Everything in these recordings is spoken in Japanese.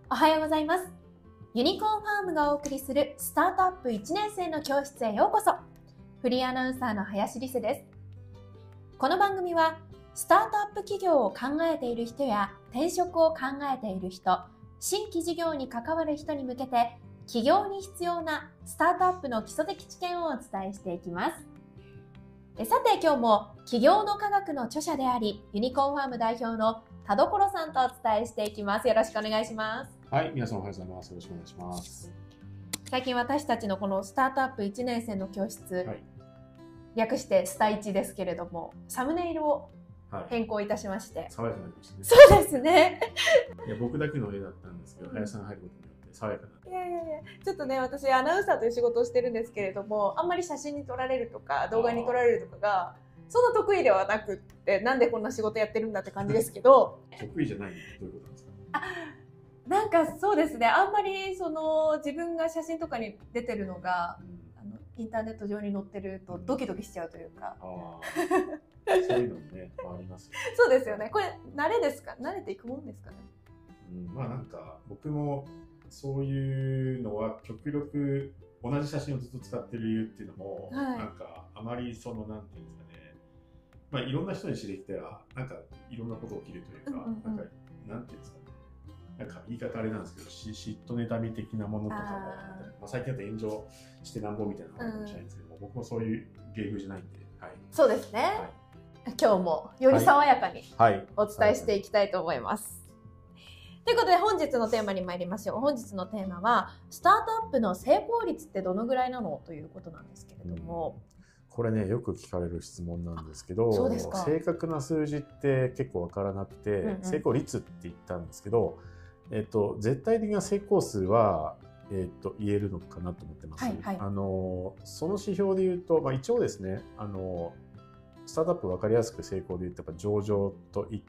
おはようございます。ユニコーンファームがお送りするスタートアップ1年生の教室へようこそ。フリーアナウンサーの林理瀬です。この番組はスタートアップ企業を考えている人や転職を考えている人、新規事業に関わる人に向けて起業に必要なスタートアップの基礎的知見をお伝えしていきます。さて今日も起業の科学の著者でありユニコーンファーム代表の田所さんとお伝えしていきます。よろしくお願いします。 はい、皆さんおはようございます。よろしくお願いします。 最近私たちのこのスタートアップ1年生の教室、 はい、 略してスタ1ですけれども、サムネイルを変更いたしまして、 爽やかになりましたね。 そうですね。 いや僕だけの絵だったんですけど、林さんが入ることによって爽やかになって。 いやちょっとね、私アナウンサーという仕事をしてるんですけれども、あんまり写真に撮られるとか動画に撮られるとかがそんな得意ではなくって、なんでこんな仕事やってるんだって感じですけど得意じゃないのどういうことなんですか？ なんかそうですね、あんまりその自分が写真とかに出てるのが、インターネット上に載ってるとドキドキしちゃうというか、 そういうのもね、ありますよね。 そうですよね。これ慣れですか？慣れていくもんですかね。 まあなんか僕もそういうのは極力同じ写真をずっと使ってる理由っていうのも、なんかあまりそのなんていうんですかね、まあいろんな人に知りきたらなんかいろんなこと起きるというか、なんかなんていうんですかね。なんか言い方あれなんですけど、嫉妬妬み的なものとかも、まあ、最近だと炎上してなんぼみたいなのがあるかもしれないんですけども、僕もそういう芸風じゃないんで、はい、 そうですね、今日もより爽やかにお伝えしていきたいと思います。ということで本日のテーマに参りましょう。本日のテーマはスタートアップの成功率ってどのぐらいなのということなんですけれども、 これねよく聞かれる質問なんですけど、正確な数字って結構わからなくて、成功率って言ったんですけど、絶対的な成功数は、言えるのかなと思ってます。その指標で言うと、まあ、一応ですね、スタートアップ分かりやすく成功で言うとやっぱ上場といって、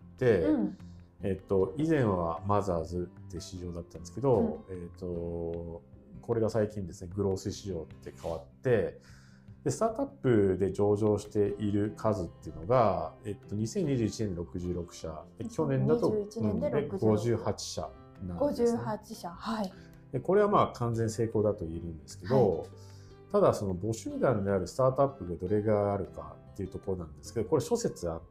以前はマザーズって市場だったんですけど、これが最近ですねグロース市場って変わって、でスタートアップで上場している数っていうのが、2021年で66社、去年だと58社なんですね。 58社、はい。 でこれはまあ完全成功だと言えるんですけど、ただその母集団であるスタートアップがどれがあるかっていうところなんですけど、これ諸説あって、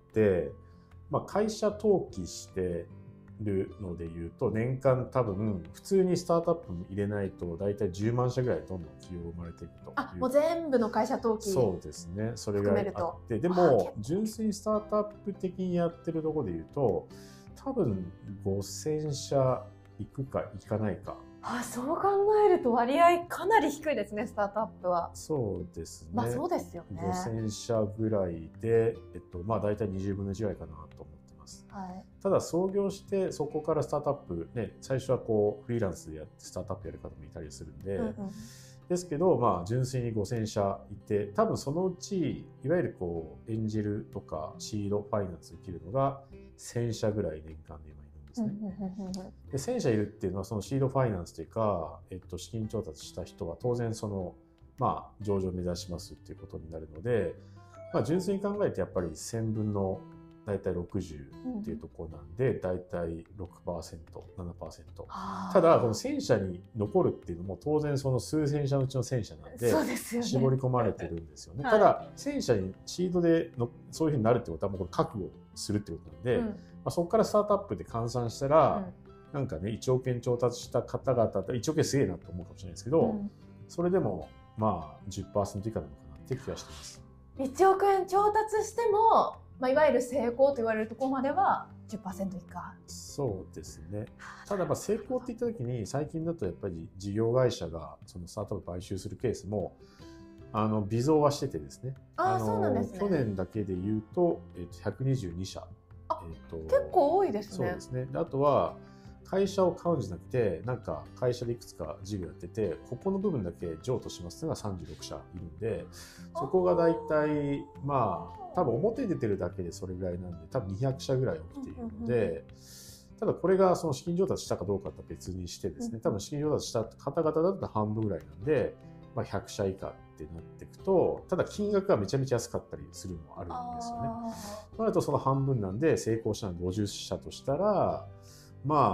まあ、会社登記してるのでいうと年間多分普通にスタートアップも入れないと大体10万社ぐらいどんどん企業が生まれていくという。 もう全部の会社登記。 そうですね、それがあって、でも純粋にスタートアップ的にやってるところでいうと多分5000社いくかいかないか。 そう考えると割合かなり低いですね、スタートアップは。 そうですね。 まあそうですよね。 5000社ぐらいで、まあ大体20分の1ぐらいかなと思ってます。ただ創業してそこからスタートアップね、最初はこうフリーランスでやってスタートアップやる方もいたりするんで、ですけどまあ純粋に5000社いて、多分そのうちいわゆるこうエンジェルとかシードファイナンスできるのが1000社ぐらい年間で今ですね。で1000社いるっていうのはそのシードファイナンスというか、資金調達した人は当然その、まあ、上場を目指しますっていうことになるので、まあ、純粋に考えてやっぱり1000分の大体60っていうところなんで、大体 6%、7%。ただこの1000社に残るっていうのも当然その数千社のうちの1000社なんで絞り込まれてるんですよね。ただ1000社にシードでのそういうふうになるってことはもうこれ覚悟するってことなんで、そこからスタートアップで換算したら、なんかね1億円調達した方々って1億円すげえなと思うかもしれないですけど、それでもまあ 10% 以下なのかなって気がしてます。 1億円調達しても、まあ、いわゆる成功と言われるところまでは 10% 以下。 そうですね。ただまあ成功って言った時に最近だとやっぱり事業会社がそのスタートアップ買収するケースも微増はしててですね。 そうなんですね。 去年だけで言うと122社。 結構多いですね。 そうですね。あとは会社を買うんじゃなくて、なんか会社でいくつか事業やってて、ここの部分だけ譲渡しますのが36社いるんで、そこが大体まあ多分表に出てるだけでそれぐらいなんで、多分200社ぐらい起きているので、ただこれがその資金調達したかどうかとは別にしてですね、多分資金調達した方々だと半分ぐらいなんで、まあ、100社以下ってなっていくと、ただ金額がめちゃめちゃ安かったりするのもあるんですよね。そうなるとその半分なんで成功したのは50社としたら、まあ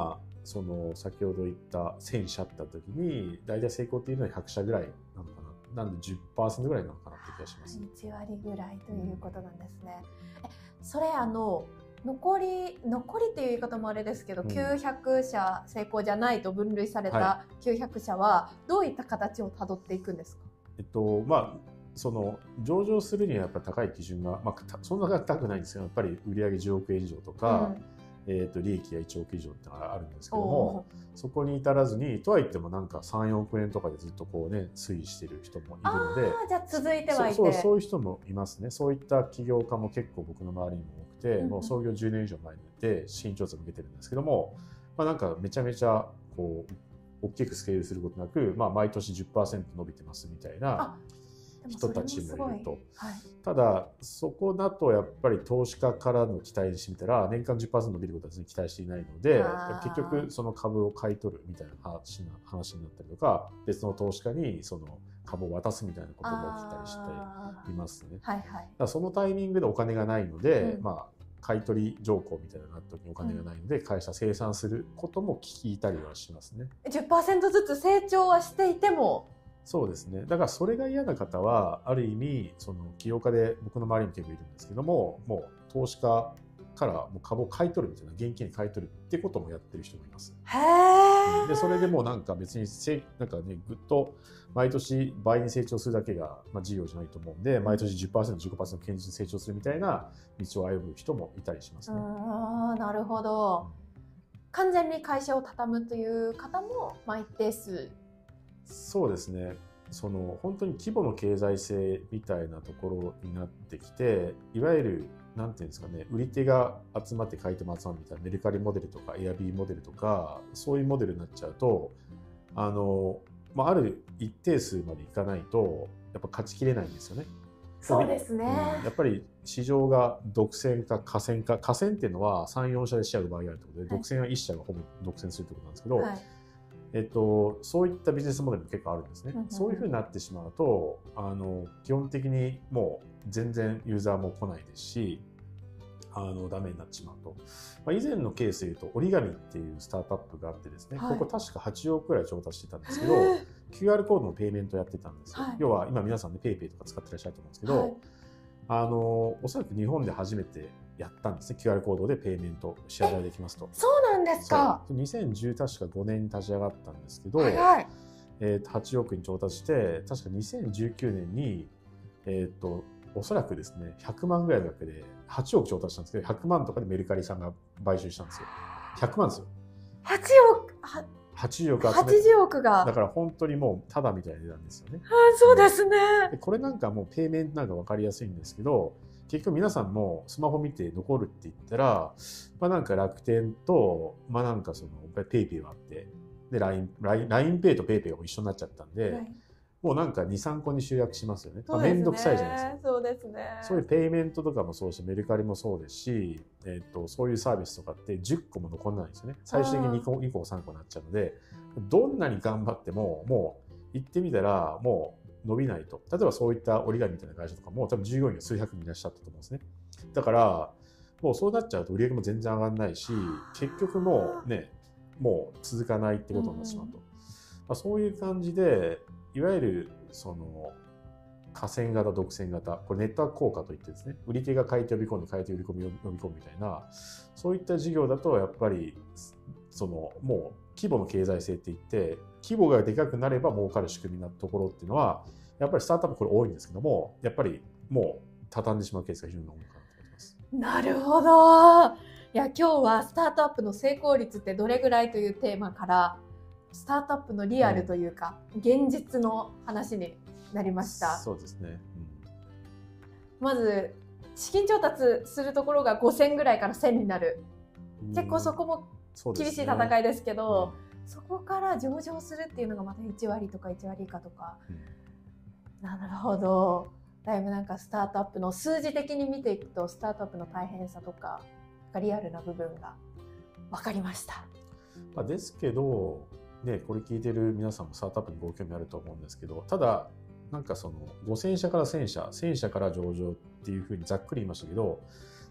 その先ほど言った1000社って時に大体成功っていうのは100社ぐらいなのかな。なんで 10% ぐらいなのかなって気がします。 1割ぐらいということなんですね。それ残りっていう言い方もあれですけど、900社成功じゃないと分類された900社はどういった形をたどっていくんですか？ その上場するにはやっぱり高い基準が、そんな高くないんですけど、やっぱり売上10億円以上とか、利益が1億以上ってのがあるんですけども、そこに至らずにとはいってもなんか3、4億円とかでずっとこうね推移している人もいるので、 じゃあ続いてはいて、 そういう人もいますね。そういった起業家も結構僕の周りにも多くて、もう創業10年以上前で新調査を受けてるんですけども、なんかめちゃめちゃこう大きくスケールすることなく、毎年 10% 伸びてますみたいな人たちもいると。ただそこだとやっぱり投資家からの期待にしてみたら年間 10% 伸びることは全然期待していないので、結局その株を買い取るみたいな話になったりとか、別の投資家にその株を渡すみたいなことも起きたりしていますね。だからそのタイミングでお金がないので、買い取り条項みたいなのがあった時にお金がないので、会社清算することも聞いたりはしますね。 10% ずつ成長はしていても。 そうですね。だからそれが嫌な方はある意味その起業家で僕の周りに結構いるんですけども、もう投資家からもう株を買い取るみたいな、現金に買い取るってこともやってる人もいます。でそれでもうなんか別になんかねぐっと毎年倍に成長するだけが事業じゃないと思うんで、毎年 10%、15% 堅実に成長するみたいな道を歩む人もいたりしますね。 なるほど。完全に会社を畳むという方も一定数。 そうですね。その本当に規模の経済性みたいなところになってきて、いわゆるなんていうんですかね、売り手が集まって買い手も集まるみたいなメルカリモデルとかエアビーモデルとかそういうモデルになっちゃうと、ある一定数までいかないとやっぱ勝ちきれないんですよね。 そうですね。 やっぱり市場が独占か寡占か、寡占っていうのは3、4社でシェアを奪い合うということで、独占は1社がほぼ独占するということなんですけど、そういったビジネスモデルも結構あるんですね。そういうふうになってしまうと基本的にもう全然ユーザーも来ないですし、ダメになってしまうと。以前のケースでいうと折り紙っていうスタートアップがあってですね、ここ確か8億くらい調達してたんですけど、QR コードのペイメントやってたんですよ。要は今皆さんね PayPay とか使ってらっしゃると思うんですけど、おそらく日本で初めてやったんですね。 QR コードでペイメント支払いできますと。 そうなんですか。 2010確か5年に立ち上がったんですけど、8億に調達して、確か2019年におそらくですね100万ぐらいの額で8億調達したんですけど、100万とかでメルカリさんが買収したんですよ。100万ですよ。80億がだから本当にもうタダみたいな値段ですよね。 そうですね。 これなんかもうペイメントなんか分かりやすいんですけど、結局皆さんもスマホ見て残るって言ったら、なんか楽天となんかそのペイペイがあって、で LINEPay とペイペイが一緒になっちゃったんで、もうなんか 2、3 個に集約しますよね。めんどくさいじゃないですか。 そうですね。 そういうペイメントとかもそうし、メルカリもそうですし、そういうサービスとかって10個も残らないんですよね。最終的に2個3個になっちゃうので、どんなに頑張ってももう行ってみたらもう伸びないと。例えばそういった折り紙みたいな会社とかも多分従業員が数百人いらっしゃったと思うんですね。だからもうそうなっちゃうと売り上げも全然上がらないし、結局もう続かないってことになってしまうと。そういう感じで、いわゆるその寡占型、独占型、これネットワーク効果といってですね、売り手が買い手を呼び込んで買い手を呼び込むみたいな、そういった事業だとやっぱりそのもう規模の経済性っていって、規模がでかくなれば儲かる仕組みなところっていうのはやっぱりスタートアップこれ多いんですけども、やっぱりもう畳んでしまうケースが非常に多いかなと思います。 なるほど。いや、今日はスタートアップの成功率ってどれぐらいというテーマからスタートアップのリアルというか、現実の話になりました。 そうですね。 まず資金調達するところが5000ぐらいから1000になる。結構そこも厳しい戦いですけど、そこから上場するっていうのがまた1割とか1割以下とか。なるほど。だいぶなんかスタートアップの数字的に見ていくと、スタートアップの大変さとかリアルな部分が分かりました。 ですけどね、これ聞いてる皆さんもスタートアップにご興味あると思うんですけど、ただなんかその5000社から1000社、1000社から上場っていうふうにざっくり言いましたけど、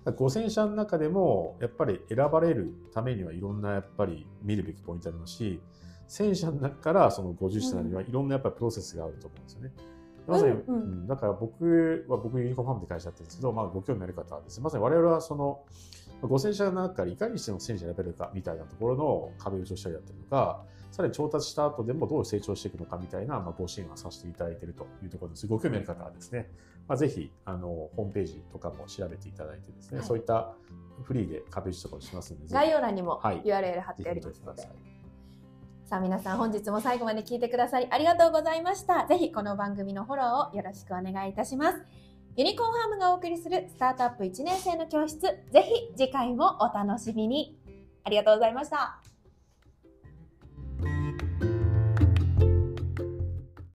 5000社の中でもやっぱり選ばれるためにはいろんなやっぱり見るべきポイントありますし、1000社の中からその50社にはいろんなやっぱりプロセスがあると思うんですよね。まさに、だから僕ユニコーンファームで会社やってるんですけど、ご興味ある方はですね、まさに我々はその5000社の中からいかにしても1000社選べるかみたいなところの壁打ちをしたりだったりとか、さらに調達した後でもどう成長していくのかみたいな、ご支援をさせていただいているというところです。ご興味ある方はですね、ぜひホームページとかも調べていただいてですね、そういったフリーで壁打ちとかをしますので、 概要欄にも URL 貼ってありますので。さあ皆さん、本日も最後まで聞いてくださりありがとうございました。ぜひこの番組のフォローをよろしくお願いいたします。ユニコーンファームがお送りするスタートアップ1年生の教室、ぜひ次回もお楽しみに。ありがとうございました。